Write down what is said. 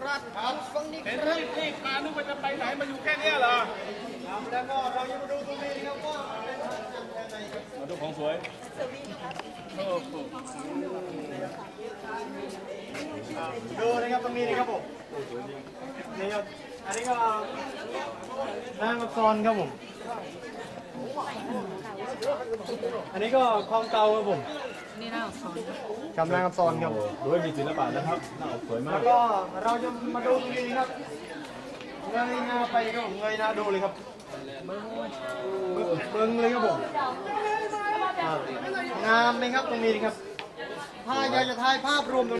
ครับฟังนี่คเห็นรับรีบมานึกว่าจะไปไหนมาอยู่แค่นี้เหรอแล้วก็เรายังมาดูตรงนี้ครับว่ามาดูของสวยดูนะครับตรงนี้นะครับผมนี่ครับอันนี้ก็นางอักษรครับผมอันนี้ก็คลองเตาครับผมนี่นางอักษรกำลังอักษรครับดูให้มีศิลปะนะครับหน้าอกสวยมาแล้กวก็เราจะมาดูตรงนี้ครับเงยหน้าไปครับผมเงยหน้าดูเลยครับเบิ้งเลยครับผมงามไหมครับตรงนี้ครับถ้าอยากจะถ่ายภาพรวม